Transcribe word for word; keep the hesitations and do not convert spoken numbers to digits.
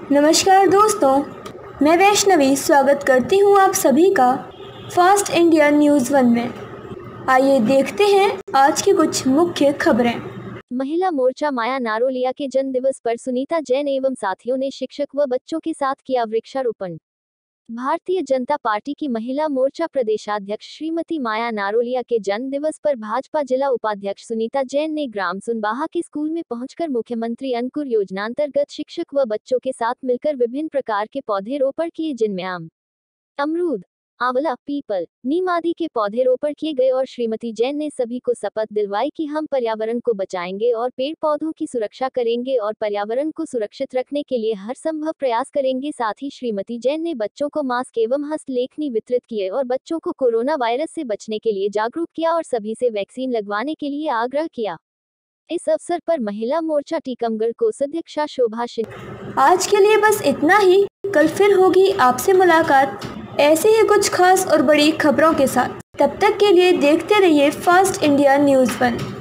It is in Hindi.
नमस्कार दोस्तों, मैं वैष्णवी स्वागत करती हूँ आप सभी का फास्ट इंडिया न्यूज़ वन में। आइए देखते हैं आज की कुछ मुख्य खबरें। महिला मोर्चा माया नारोलिया के जन्म दिवस पर सुनीता जैन एवं साथियों ने शिक्षक व बच्चों के साथ किया वृक्षारोपण। भारतीय जनता पार्टी की महिला मोर्चा प्रदेशाध्यक्ष श्रीमती माया नारोलिया के जन्म दिवस पर भाजपा जिला उपाध्यक्ष सुनीता जैन ने ग्राम सुनबाहा के स्कूल में पहुंचकर मुख्यमंत्री अंकुर योजना अंतर्गत शिक्षक व बच्चों के साथ मिलकर विभिन्न प्रकार के पौधे रोपण किए, जिनमें आम, अमरूद, आंवला, पीपल, नीम आदि के पौधे रोपण किए गए और श्रीमती जैन ने सभी को शपथ दिलवाई कि हम पर्यावरण को बचाएंगे और पेड़ पौधों की सुरक्षा करेंगे और पर्यावरण को सुरक्षित रखने के लिए हर संभव प्रयास करेंगे। साथ ही श्रीमती जैन ने बच्चों को मास्क एवं हस्तलेखनी वितरित किए और बच्चों को कोरोना वायरस से बचने के लिए जागरूक किया और सभी से वैक्सीन लगवाने के लिए आग्रह किया। इस अवसर पर महिला मोर्चा टीकमगढ़ कोषाध्यक्षा शोभा सिंह। आज के लिए बस इतना ही। कल फिर होगी आपसे मुलाकात ऐसे ही कुछ खास और बड़ी खबरों के साथ। तब तक के लिए देखते रहिए फास्ट इंडिया न्यूज़ वन।